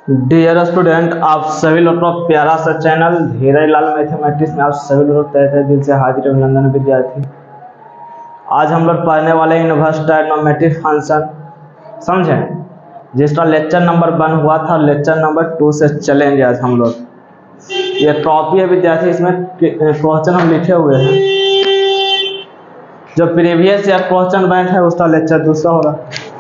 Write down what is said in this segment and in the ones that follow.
Dear student, आप सभी लोग का प्यारा सा चैनल धीरज लाल मैथमेटिक्स में आप सभी लोग तहे तहे दिल से हार्दिक अभिनंदन विद्यार्थी। आज हम लोग पढ़ने वाले इनवर्स ट्रायग्नोमेट्रिक फंक्शन समझें, जिसका लेक्चर नंबर 1 हुआ था। लेक्चर नंबर 2 से चलेंगे आज हम लोग। ये कॉपी है विद्यार्थी, इसमें क्वेश्चन हम लिखे हुए हैं। जो प्रीवियस ईयर क्वेश्चन बैंक है उसका लेक्चर दूसरा होगा।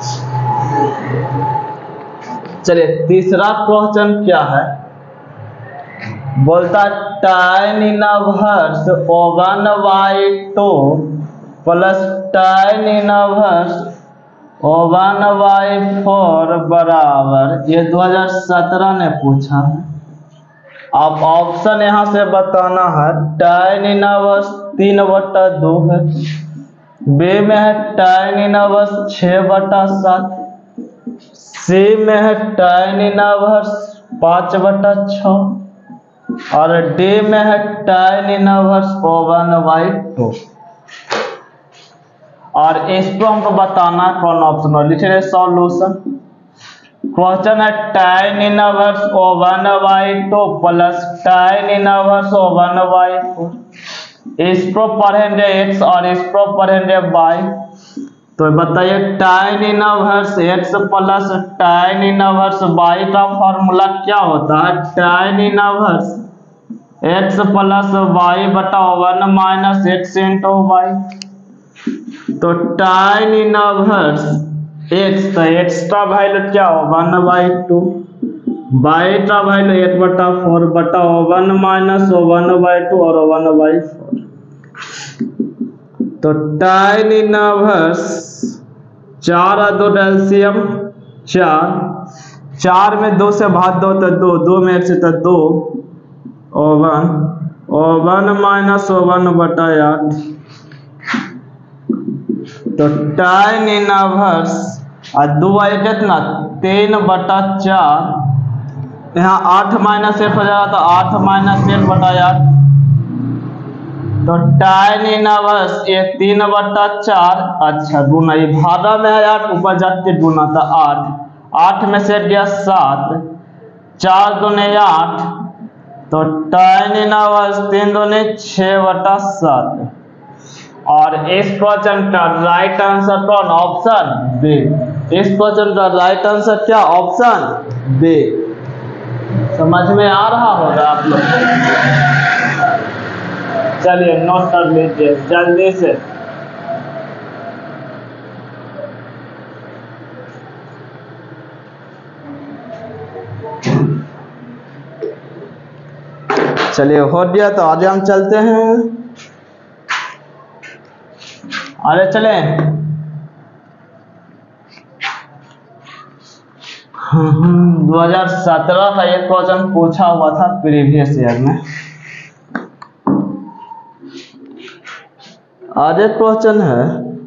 चलिए, तीसरा क्वेश्चन क्या है, बोलता tan inverse O1/2 plus tan inverse O1/4 बराबर, ये 2017 ने पूछा है। अब ऑप्शन यहाँ से बताना है। tan इनवर्स 3/2 है, बी में है tan इनवर्स 6/7, सी में है tan इनवर्स 5/6 और डी में है tan इनवर्स O1/2। और इसको हमको बताना कौन ऑप्शन है। लिख रहे सॉल्यूशन। क्वेश्चन है tan inverse O1/2 plus tan inverse O1/4। इसको पढ़ेंगे x और इसको पढ़ेंगे y। तो बताइए tan inverse x plus tan inverse y का फॉर्मूला क्या होता है। tan inverse x plus y बटा 1 माइनस x इंटू y। तो tan इनवर्स x, तो x का वैल्यू क्या हो 1/2, y का वैल्यू 1/4 बटा 1 माइनस 1/2 और 1/4। तो tan इनवर्स 4 और 2 एलसीएम 4 में 2 से भाग दो तो 2 में 1 से तो 2 और 1 माइनस 1/8। तो tan इनवर्स और 2 कितना 3/4, यहाँ 8 माइनस 1 हो जाएगा तो 8 माइनस 1/8। तो tan इनवर्स ये 3/4, अच्छा गुना, ये भागा में है 8, ऊपर जाके गुना था 8 में से गया 7, 4 दूने 8, तो tan इनवर्स 3 दूने 6/7। और इस क्वेश्चन का राइट आंसर कौन, ऑप्शन बी। इस क्वेश्चन का राइट आंसर क्या, ऑप्शन बी। समझ में आ रहा होगा आप लोग। चलिए नोट कर लीजिए जल्दी से। चलिए हो गया, तो आगे हम चलते हैं। अरे चले 2017 का ये क्वेश्चन पूछा हुआ था प्रीवियस ईयर में। आगे क्वेश्चन है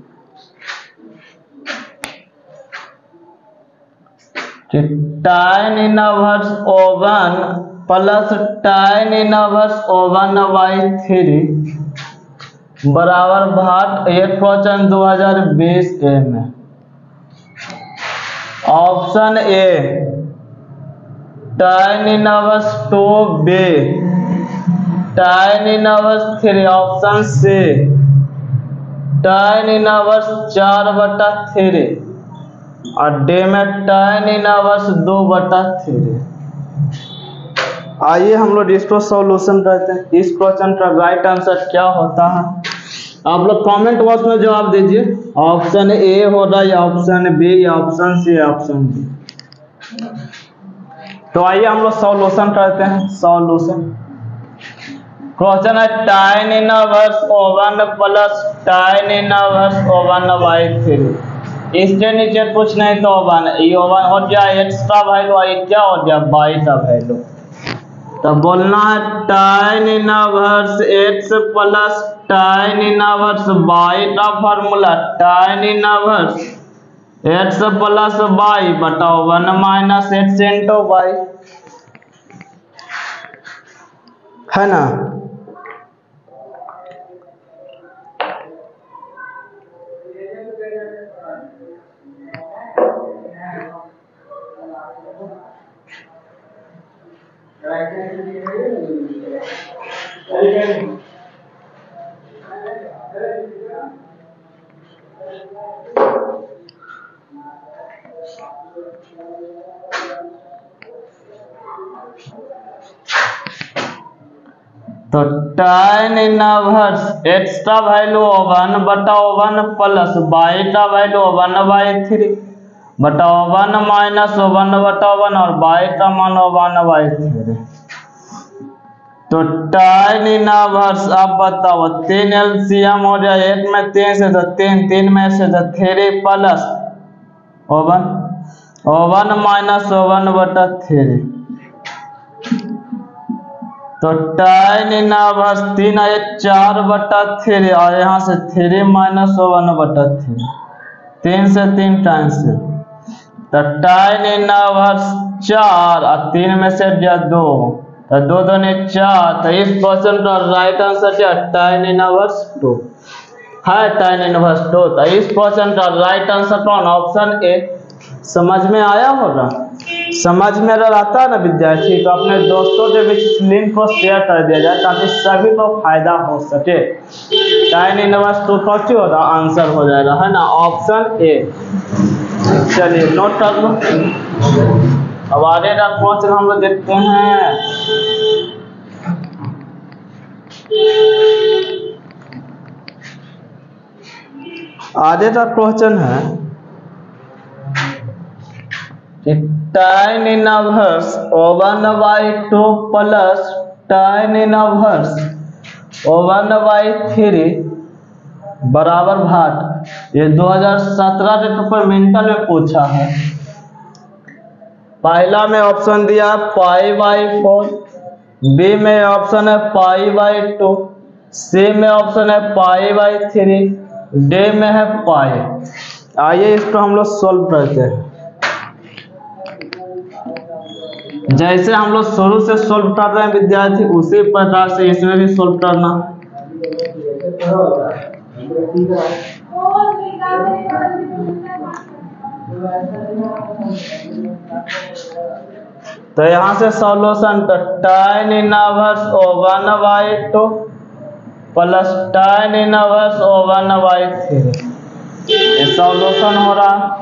कि tan inverse O1 plus tan inverse O1/3 बराबर भाग, ये क्वेश्चन 2020 ए में। Option A tan inverse 2b, tan inverse 3, option C tan inverse 4/3 और डी में tan इनवर्स 2/3। आइए हम लोग इसको सॉल्यूशन करते हैं। इस क्वेश्चन का राइट आंसर क्या होता है, आप लोग कमेंट बॉक्स में जवाब दीजिए। ऑप्शन ए होगा या ऑप्शन बी या ऑप्शन सी या ऑप्शन डी। तो आइए हम लोग सॉल्यूशन करते हैं। सॉल्यूशन क्वेश्चन है tan inverse O1 plus tan inverse O1/3। इसके नीचे कुछ नहीं तो O1 हो गया, x का वैल्यू और क्या हो गया y का वैल्यू। तो बोलना है tan inverse x plus tan inverse y का formula tan inverse x plus y बटा 1 माइनस x इंटू y, है ना। तो tan इनवर्स x का वैल्यू 1/1 प्लस y का वैल्यू 1/3 बटा 1 माइनस 1/1 और y का मान 1/3। तो tan इनवर्स अब बताओ 3 LCM हो जाए, 1 में 3 से तो 3, 3 में से तो 3 प्लस 1 माइनस 1/3। तो tan इनवर्स 3 आए 4/3 और यहाँ से 3 माइनस 1/3, 3 से 3 कैंसिल। तो tan इनवर्स 4 और 3 में से 2, तो 2 दूनी 4। तो इस क्वेश्चन का राइट आंसर क्या है? tan इनवर्स 2 है, tan इनवर्स 2। तो इस क्वेश्चन का राइट आंसर कौन? Option A. समझ में आया होगा? समझ में अगर आता है ना विद्यार्थी, तो अपने दोस्तों के बीच लिंक को शेयर कर दिया जाए ताकि सभी को फायदा हो सके। tan इनवर्स 2 कौन होगा? आंसर हो जाएगा, है ना, ऑप्शन ए। चलिए नोट कर लो। अब आगे का क्वेश्चन हम लोग देखते हैं। आगे का क्वेश्चन है कि tan inverse 1/2 plus tan inverse 1/3 बराबर भाग। ये 2017 के सप्लीमेंटल में पूछा है। पहला में ऑप्शन दिया π/4, बी में ऑप्शन है π/2, सी में ऑप्शन है π/3, डी में है पाई। आइए इसको हम लोग सोल्व करते हैं। जैसे हम लोग शुरू से सोल्व कर रहे हैं विद्यार्थी, उसी प्रकार से इसमें भी सोल्व करना। तो यहाँ से सॉल्यूशन, तो tan inverse 1/2 plus tan inverse 1/3, ये सॉल्यूशन हो रहा।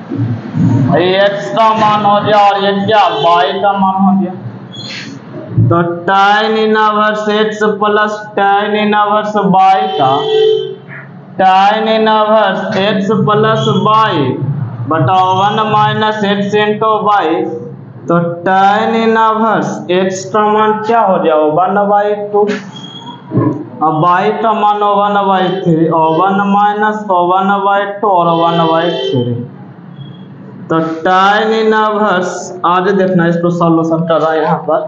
x का मान हो गया और ये क्या y का मान हो गया। तो tan inverse x plus tan inverse y का tan inverse x plus y बटा 1 माइनस x इंटू y। तो tan इनवर्स x का मान क्या हो गया? 1/2, अब y का मान 1/3 और 1 माइनस 1/2 और 1/3। तो tan इनवर्स, आगे देखना, इसको सॉल्यूशन कर रहा है यहाँ पर।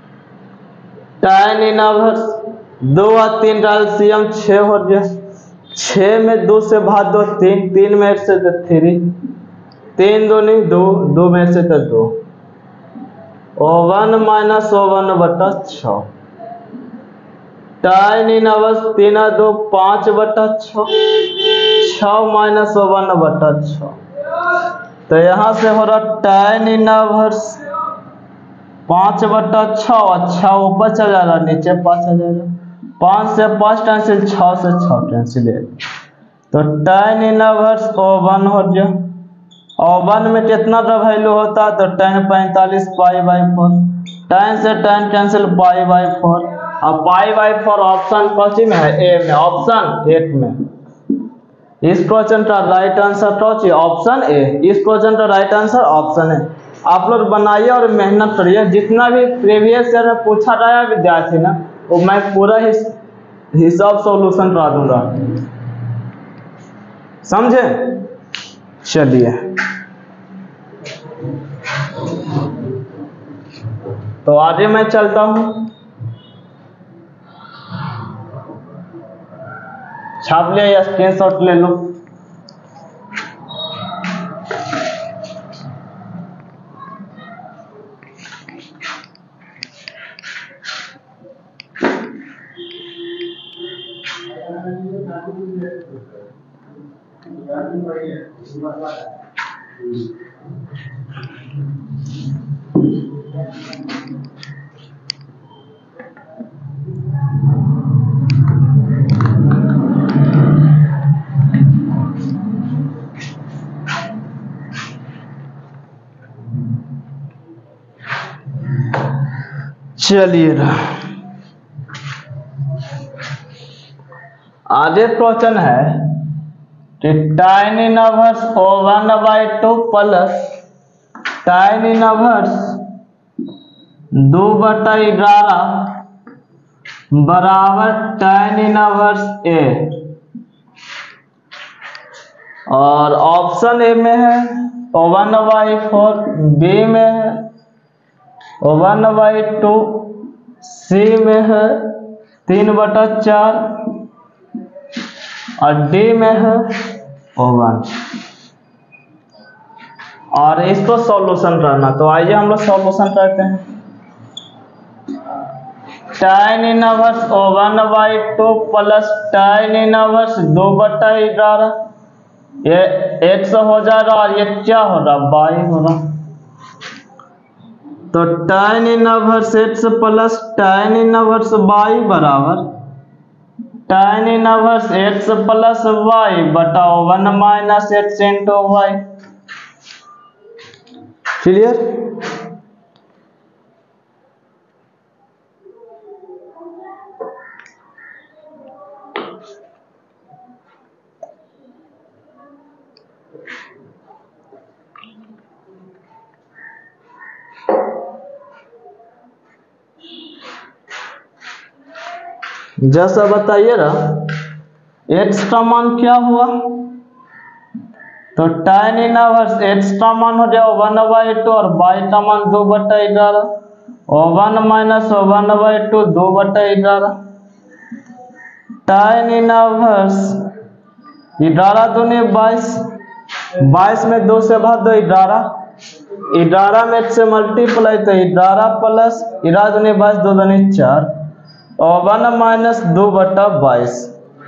tan इनवर्स 2 और 3 का एलसीएम 6 हो गया। 6 में 2 से भाग दो 3, 3 में से 3, 3 2 नहीं 2, 2 में से 2 और 1 माइनस 1/6। tan इनवर्स 3 और 2 5/6, 6 माइनस 1/6। तो यहाँ से हो रहा tan इनवर्स 5/6 और 6 ऊपर चला जा रहा, नीचे 5 आ जाएगा। 5 से 5 कैंसिल, 6 से 6 कैंसिल। तो tan इनवर्स 1 हो गया। और 1 में कितना का वैल्यू होता है? तो tan 45 π/4। tan से tan कैंसिल, π/4। अब π/4 ऑप्शन कौन में है? ए में, ऑप्शन 1 में। इस क्वेश्चन का राइट आंसर कौन? Option A. इस क्वेश्चन का राइट आंसर ऑप्शन है। आप लोग बनाइए और मेहनत करिए। जितना भी प्रीवियस ईयर में पूछा गया विद्यार्थी ना, वो मैं पूरा हिसाब सॉल्यूशन करा दूंगा, समझे? चलिए, तो आगे मैं चलता हूँ। छाप लिया या स्क्रीनशॉट ले लो। चलिए ना आगे क्वेश्चन है कि tan inverse O1/2 plus tan inverse 2/11 बराबर tan इनवर्स A। और ऑप्शन ए में है O1/4, बी में है O1/2, सी में है 3/4 और डी में है O1। और इसको सॉल्यूशन करना, तो आइए हम लोग सॉल्यूशन करते हैं। tan inverse O1/2 plus tan inverse 2/11 ये x हो जाएगा और ये क्या हो रहा y हो रहा। तो tan inverse x plus tan inverse y बराबर tan inverse x plus y बटा 1 minus x into y। Clear? जैसा बताइए ना x का मान क्या हुआ, तो tan इनवर्स x का मान हो जाएगा 1/2 और y का मान 2/11 और 1 माइनस 1/2 2/11। tan इनवर्स 11 दूनी 22, 22 में 2 से भाग दो 11, 11 में 1 से मल्टीप्लाई तो 11 प्लस 11 दूनी 22 2 दूनी 4 और 1 माइनस 2/22।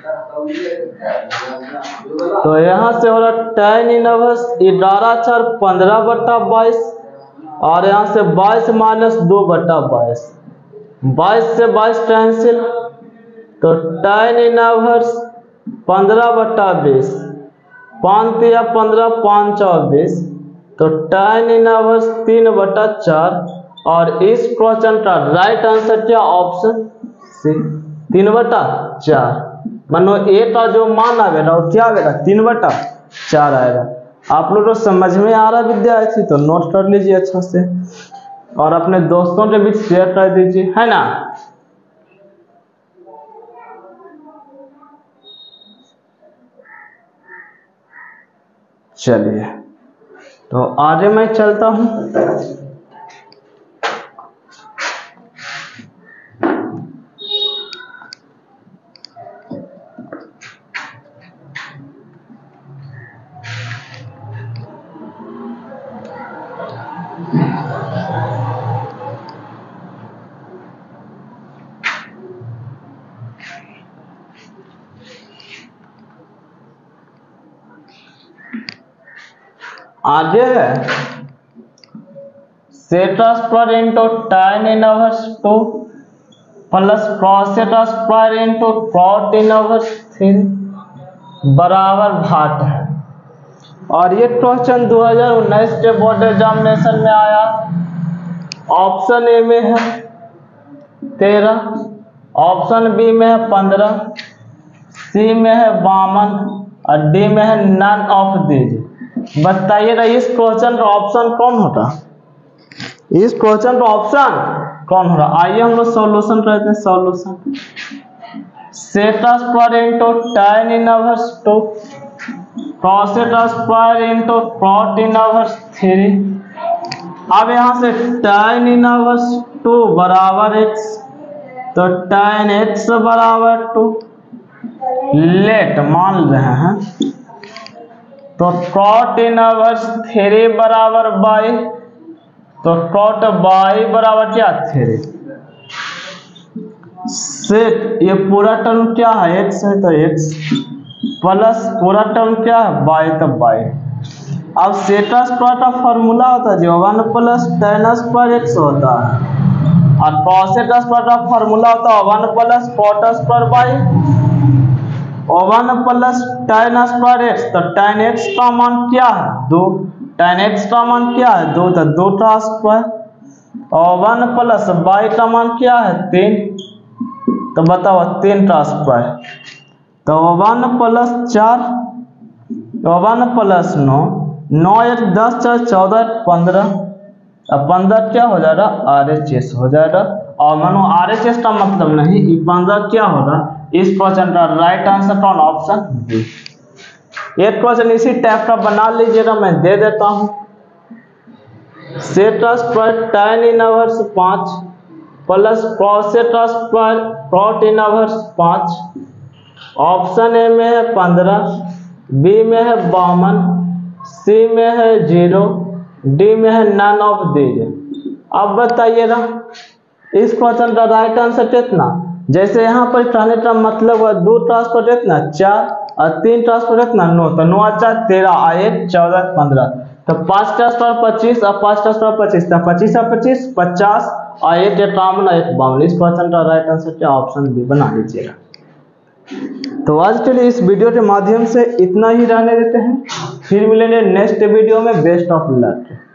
तो यहाँ से हो रहा tan इनवर्स 11 4 15/22 और यहाँ से 22 माइनस 2/22, 22 से 22 कैंसिल, तो tan इनवर्स 15/20, 5 या 15 5 24, तो tan इनवर्स 3/4। और इस क्वेश्चन का राइट आंसर क्या, ऑप्शन सी 3/4। मानो ए का जो मान आएगा वो क्या आएगा 3/4 आएगा। आप लोग को समझ में आ रहा विद्यार्थी, तो नोट कर लीजिए अच्छा से और अपने दोस्तों के बीच शेयर कर दीजिए, है ना। चलिए तो आगे मैं चलता हूं। आगे है sec square into tan inverse 2 plus cos square into cot inverse 3 बराबर भाट है। और ये क्वेश्चन 2019 के बोर्ड एग्जामिनेशन में आया। ऑप्शन ए में है 13, ऑप्शन बी में है 15, सी में है 52 और डी में है नन ऑफ दीज। बताइएगा इस क्वेश्चन का ऑप्शन कौन होगा, इस क्वेश्चन का ऑप्शन कौन होगा। आइए हम लोग सॉल्यूशन करते हैं। Solution sec square into tan inverse 2 cos square into cot inverse 3। अब यहाँ से tan इनवर्स 2 बराबर x, तो tan x बराबर 2 लेट मान रहे हैं, तो cot इनवर्स 3 बराबर y, तो cot y बराबर क्या 3। सेट ये पूरा टर्म क्या है x है, तो x प्लस पूरा टर्म क्या है y, तो y। अब सेट स्क्वायर का फॉर्मूला होता है जो 1 प्लस tan स्क्वायर x होता है, और cos स्क्वायर का फॉर्मूला होता है 1 plus cot square y, 1 plus tan square x। तो tan x का मान क्या है 2, tan x का मान क्या है 2, तो 2 का स्क्वायर और 1 प्लस बाई का मान क्या है 3, तो बताओ 3 ट्रांसफर, तो 1 प्लस 4, तो 1 प्लस 9, 9 1 10 4 14 15, अब 15 क्या हो जाएगा RHS हो जाएगा। और मानो RHS का मतलब नहीं, 15 क्या होगा इस क्वेश्चन का राइट आंसर कौन ऑप्शन बी। एक क्वेश्चन इसी टाइप का बना लीजिएगा, मैं दे देता हूं। सेटस पर tan इनवर्स 5 प्लस कॉसेटस पर cot इनवर्स 5, ऑप्शन ए में है 15, बी में है 52, सी में है 0, डी में है नन ऑफ दीज। अब बताइएगा इस क्वेश्चन का राइट आंसर कितना, जैसे यहाँ पर कहने का मतलब है 2 ट्रांसफर कितना 4 और 3 ट्रांसफर कितना 9, तो 9 4 13 1 14 15, तो 5 ट्रांसफर 25 और 5 ट्रांसफर 25, तो 25 और 25 50 और 1 51 1 52। इस क्वेश्चन का राइट आंसर क्या ऑप्शन बी बना लीजिएगा। तो आज के लिए इस वीडियो के माध्यम से इतना ही रहने देते हैं, फिर मिलेंगे नेक्स्ट वीडियो में। Best of luck.